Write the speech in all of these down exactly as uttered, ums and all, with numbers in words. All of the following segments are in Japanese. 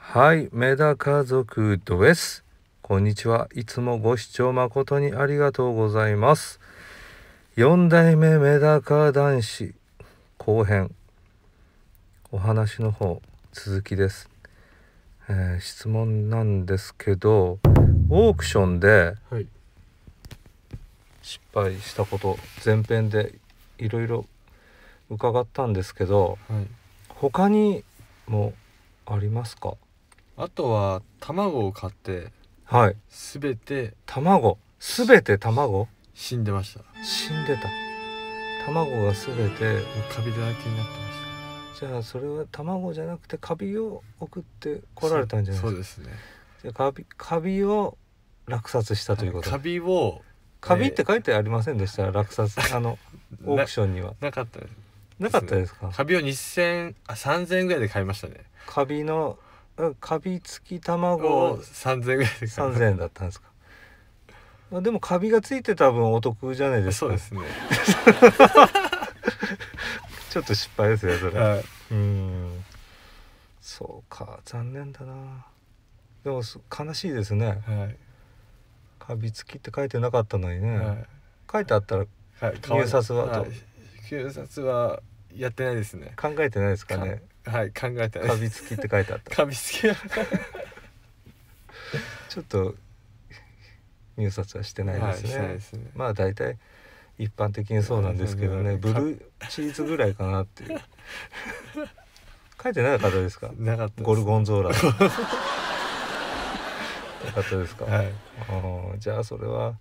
はい、メダ家族です。こんにちは。いつもご視聴誠にありがとうございます。よん代目メダカ男子後編お話の方続きです。えー、質問なんですけど、オークションで失敗したこと、前編でいろいろ伺ったんですけど、 はい、 他にもありますか？ あとは卵を買ってはい。 すべて卵、すべて卵死んでました。 死んでた。卵がすべて。 もうカビだらけになってまじゃあそれは卵じゃなくてカビを送ってした。 来られたんじゃないそうですか。 そうですね。 じゃあカビ、カビを落札したということ、 はい、カビをカビって書いてありませんでした、落札あのオークションには。 なかったです。 なかったですか？ カビをにせんあさんぜんえんぐらいで買いましたね。 カビのカビ付き卵をさんぜんえんぐらいで買いました。 さんぜんえんだったんですか？でもカビがついてた分お得じゃないですか。 そうですね。 ちょっと失敗ですよそれ。 はい、 うん、そうか、残念だな。でも悲しいですね。 はい、 カビ付きって書いてなかったのにね、 はい、 書いてあったらはい、 入札はと、 はい、入札はやってないですね。 考えてないですかね。 はい、考えてないです。 カビ付きって書いてあったカビ付きちょっと入札はしてないですね。 はい、してないですね。 まあ大体一般的にそうなんですけどね、ブルーチーズぐらいかなっていう書いてなかったですか？ なかったです。 ゴルゴンゾーラなかったですか？ はい、 あ、じゃあそれは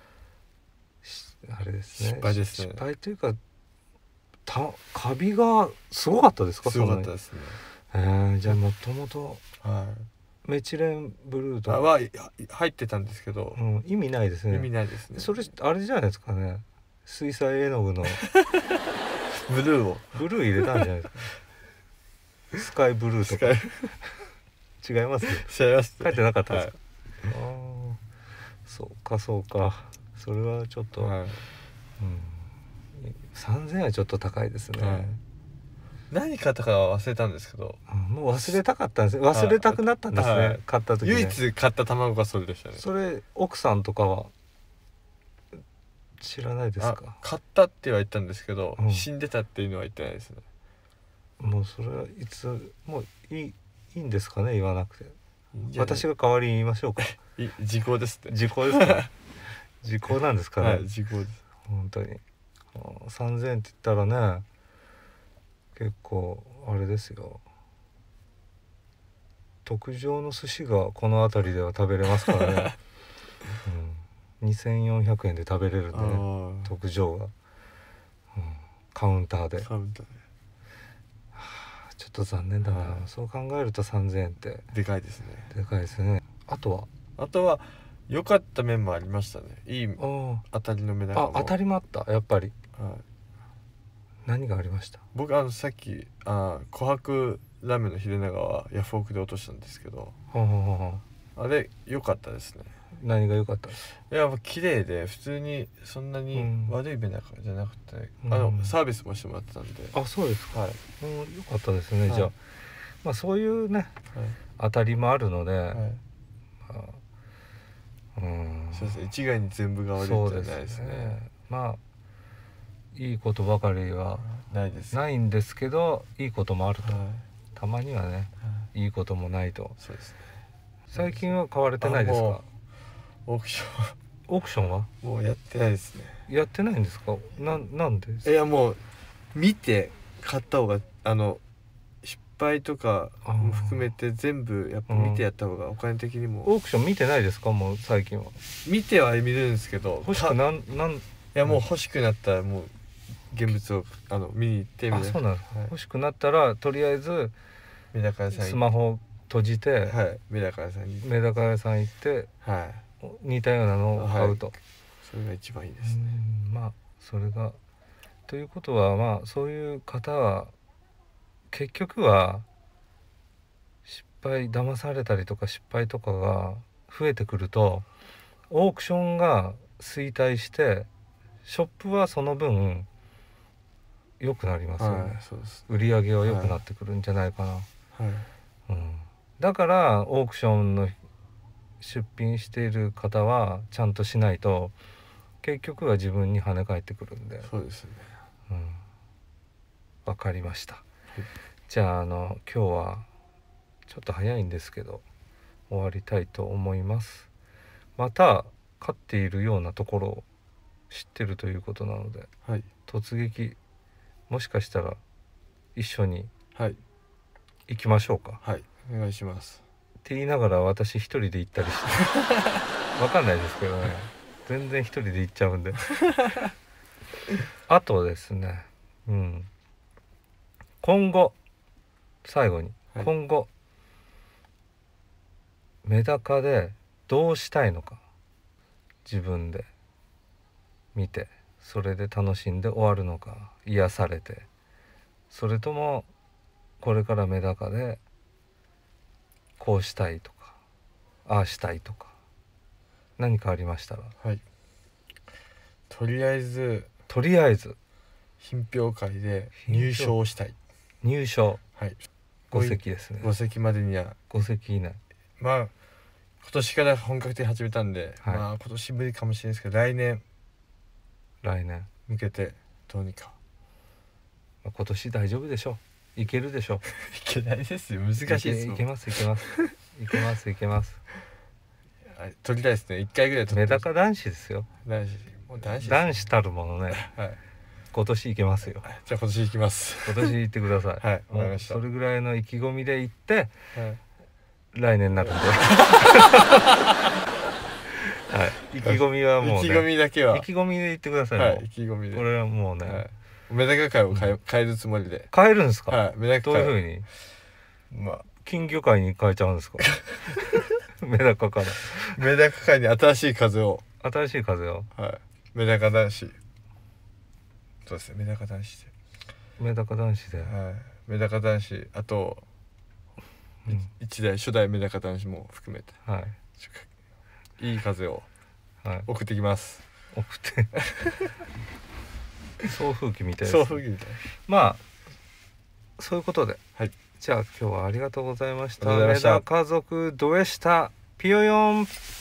あれですね、 失敗ですね。 失敗というか、たカビがすごかったですか？ すごかったですね。 えー、じゃあもともとはいメチレンブルーとは入ってたんですけど、 うん、意味ないですね。 意味ないですね。 それあれじゃないですかね、水彩絵の具のブルーをブルー入れたんじゃないですかスカイブルーとか違います違います、 書いてなかったですか？ はい、 ああ、そうかそうか、それはちょっと、 はい、 うん、さんぜんえんはちょっと高いですね。 はい、何買ったかは忘れたんですけど、 うん、もう忘れたかったんですね。忘れたくなったんですね、 はい、 買った時ね。 唯一買った卵がそれでしたね。 それ奥さんとかは知らないですか？ 買ったっては言ったんですけど、 うん、 死んでたっていうのは言ってないですね。 もうそれはいつもういい、いいんですかね、言わなくて。 いや私が代わりに言いましょうか。 い時効ですね。 時効ですか？時効なんですかね。 はい、時効です。 本当にさんぜんえんって言ったらね、結構あれですよ、特上の寿司がこの辺りでは食べれますからね、うん、にせんよんひゃくえんで食べれるんでね、特上が、うん、カウンターで。 カウンターで、 はあ、ちょっと残念だな、はい、そう考えるとさんぜんえんってでかいですね。 でかいですね。あとはあとは良かった面もありましたね。いい当たりのメダカも。 あ、当たりもあった、やっぱり。 はい、 何がありました？ 僕あのさっきあ琥珀ラメのヒレナガはヤフオクで落としたんですけど、 はははあれ良かったですね。 何が良かったですか？ いや綺麗で普通にそんなに悪いメダカじゃなくて、うん、あのサービスもしてもらってたんで。 あ、そうですか。はい、うん、良かったですね、はい、じゃあまあそういうね、はい、当たりもあるので、はい、まあ、うん、 そうですね、一概に全部が悪いってないですね。 まあいいことばかりはないです、ないんですけど、いいこともあると、はい、たまにはね、はい、いいこともないと。そうですね。最近は買われてないですか？ オークションオークションはもうやってないですね。 やってないんですか？な、なんでですか？ いやもう見て買った方が、あの失敗とかも含めて全部やっぱ見てやった方がお金的にも。 オークション見てないですか？もう最近は。 見ては見るんですけど、 欲しくなんなん、いやもう欲しくなったらもう現物をあの見に行ってみたいな。 あ、そうなんですか、はい、欲しくなったらとりあえずメダカ屋さんスマホ閉じて、 はい、メダカ屋さんにメダカ屋さん行って、はい、似たようなのを買うと、はい、 それが一番いいですね。 うん、まあそれがということは、まあそういう方は結局は失敗、騙されたりとか失敗とかが増えてくると、オークションが衰退してショップはその分良くなりますよね、はい、そうです、売り上げは良くなってくるんじゃないかな、はい、うん、 だからオークションの出品している方はちゃんとしないと結局は自分に跳ね返ってくるんで。 そうですね。 うん、わかりました。 いじゃああの今日はちょっと早いんですけど終わりたいと思います。また飼っているようなところを知ってるということなので、 はい。 突撃もしかしたら一緒にはい。 行きましょうか。 はい。お願いします。 って言いながら私一人で行ったりしてわかんないですけどね、全然一人で行っちゃうんであとですね、うん、今後最後に、 はい、 今後メダカでどうしたいのか自分で見てそれで楽しんで終わるのか、癒されて、それともこれからメダカでこうしたいとかああしたいとか何かありましたら。 はい。とりあえずとりあえず品評会で入賞したい。 入賞。 はい。 ご席ですね。 ご席までにはご席以内。 まあ今年から本格的に始めたんで、 はい、 まあ今年無理かもしれないですけど来年来年向けてどうにか。 今年大丈夫でしょう。いけるでしょう。 いけないですよ、難しいですよ。 いけますいけますいけますいけます撮りたいですね。一回ぐらい撮って。 メダカ男子ですよ。 男子、もう男子です、ね、 男子たるものね。 はい。 今年行けますよ。 じゃあ今年行きます。 今年行ってください。 はい、わかりました。 それぐらいの意気込みで行って、はい、来年になるんで。はい、意気込みはもう、ね、 意気込みだけは意気込みで言ってください。 はい、意気込みで。 これはもうね、はい、 メダカ界を変え、変えるつもりで。 変えるんですか。 はい、メダカ界。どういうふうに。まあ、金魚界に変えちゃうんですか。メダカから。 メダカ界に新しい風を。 新しい風を。 はい。メダカ男子。そうですね、メダカ男子で。 メダカ男子で。はい。 メダカ男子、あと。うん、一代、初代メダカ男子も含めて。はい。いい風を送ってきます。 はい、送って送風機みたいです、 送風機みたい。 まあそういうことで、 はい、 じゃあ今日はありがとうございました。メダカ族ドエシタピヨヨン。